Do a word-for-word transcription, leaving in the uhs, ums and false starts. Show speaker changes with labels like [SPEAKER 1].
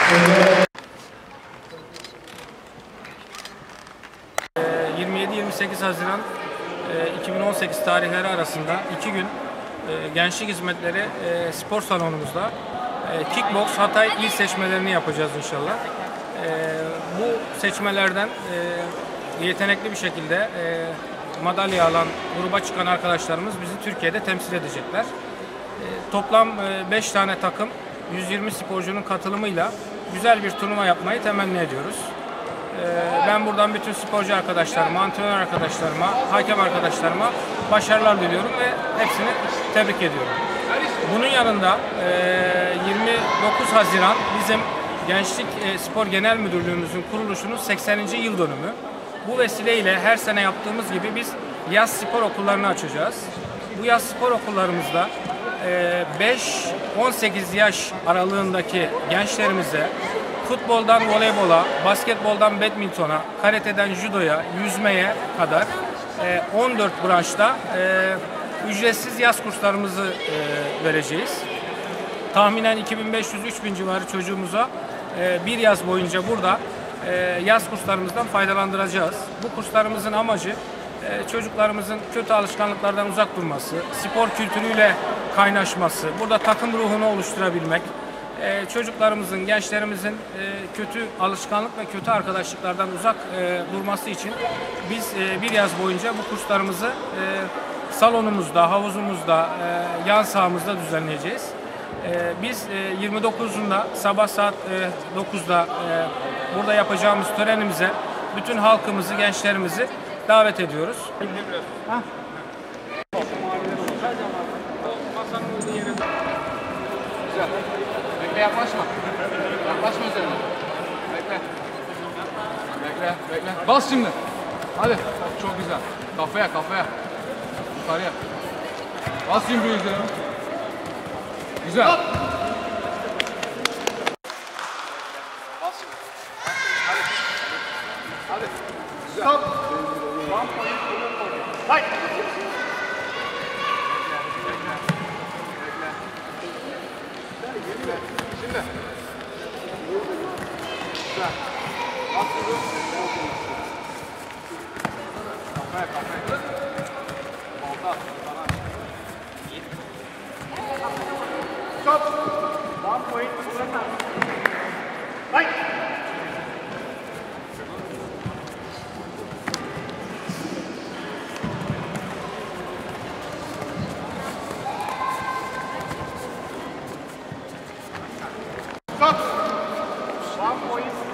[SPEAKER 1] yirmi yedi yirmi sekiz Haziran iki bin on sekiz tarihleri arasında iki gün Gençlik Hizmetleri spor salonumuzda Kickbox Hatay il seçmelerini yapacağız inşallah. Bu seçmelerden yetenekli bir şekilde madalya alan gruba çıkan arkadaşlarımız bizi Türkiye'de temsil edecekler. Toplam beş tane takım, yüz yirmi sporcunun katılımıyla güzel bir turnuva yapmayı temenni ediyoruz. Ben buradan bütün sporcu arkadaşlarıma, antrenör arkadaşlarıma, hakem arkadaşlarıma başarılar diliyorum ve hepsini tebrik ediyorum. Bunun yanında yirmi dokuz Haziran bizim Gençlik Spor Genel Müdürlüğümüzün kuruluşunun sekseninci yıl dönümü. Bu vesileyle her sene yaptığımız gibi biz yaz spor okullarını açacağız. Bu yaz spor okullarımızda beş on sekiz yaş aralığındaki gençlerimize futboldan voleybola, basketboldan badmintona, karateden judoya, yüzmeye kadar on dört branşta ücretsiz yaz kurslarımızı vereceğiz. Tahminen iki bin beş yüz üç bin civarı çocuğumuza bir yaz boyunca burada yaz kurslarımızdan faydalandıracağız. Bu kurslarımızın amacı çocuklarımızın kötü alışkanlıklardan uzak durması, spor kültürüyle kaynaşması, burada takım ruhunu oluşturabilmek, çocuklarımızın, gençlerimizin kötü alışkanlık ve kötü arkadaşlıklardan uzak durması için biz bir yaz boyunca bu kurslarımızı salonumuzda, havuzumuzda, yan sahamızda düzenleyeceğiz. Biz yirmi dokuzunda sabah saat dokuzda burada yapacağımız törenimize bütün halkımızı, gençlerimizi davet ediyoruz. Ha?
[SPEAKER 2] Güzel. Bekle, yaklaşma. Yaklaşma üzerine. Bekle. Bekle, bekle. Bas şimdi. Hadi. Çok güzel. Kafaya, kafaya. Yukarıya. Bas yumruğu üzerine. Güzel. Bas şimdi. Hadi. Hadi. Güzel. Stop. Hayır. Şimdi. Güzel. Nasıl? Kafaya, kafaya. Balta. Stop. One point. Hayır. Stop. One point.